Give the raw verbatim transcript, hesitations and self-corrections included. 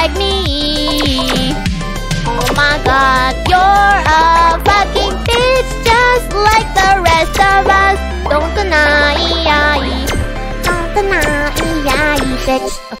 like me. Oh my god, you're a fucking bitch, just like the rest of us. Don't deny, don't deny, bitch.